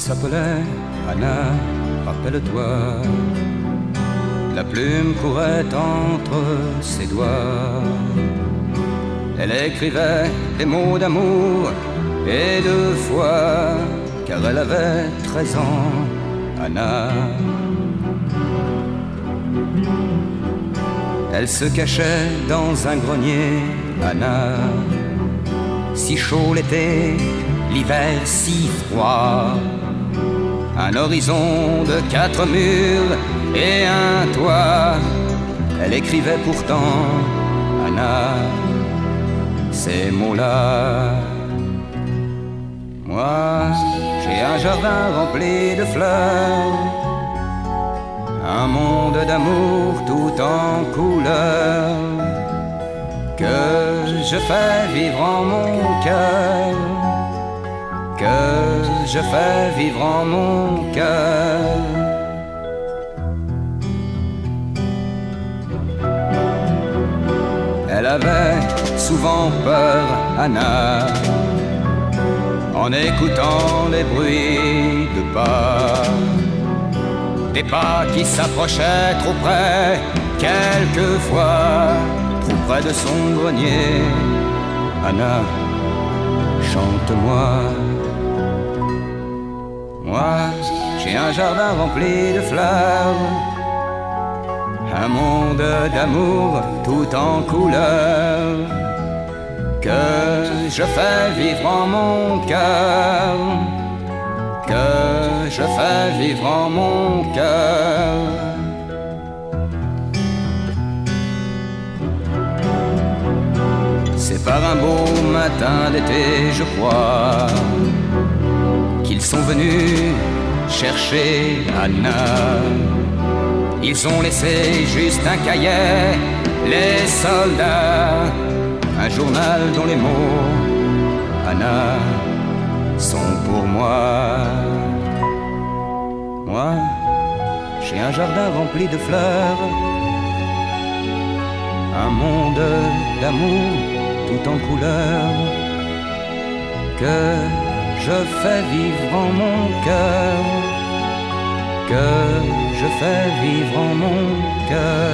s'appelait Anna, rappelle-toi. La plume courait entre ses doigts. Elle écrivait des mots d'amour et de foi, car elle avait 13 ans, Anna. Elle se cachait dans un grenier, Anna. Si chaud l'été, l'hiver si froid. Un horizon de 4 murs et un toit. Elle écrivait pourtant, Anna, ces mots-là. Moi, j'ai un jardin rempli de fleurs, un monde d'amour tout en couleurs, que je fais vivre en mon cœur, que je fais vivre en mon cœur. Elle avait souvent peur, Anna, en écoutant les bruits de pas, des pas qui s'approchaient trop près, quelquefois, trop près de son grenier. Anna, chante-moi. Moi, j'ai un jardin rempli de fleurs, un monde d'amour tout en couleurs, que je fais vivre en mon cœur, que je fais vivre en mon cœur. C'est par un beau matin d'été, je crois, qu'ils sont venus chercher Anna. Ils ont laissé juste un cahier, les soldats, un journal dont les mots, Anna, sont pour moi. Moi, j'ai un jardin rempli de fleurs, un monde d'amour tout en couleurs, que je fais vivre en mon cœur, que je fais vivre en mon cœur.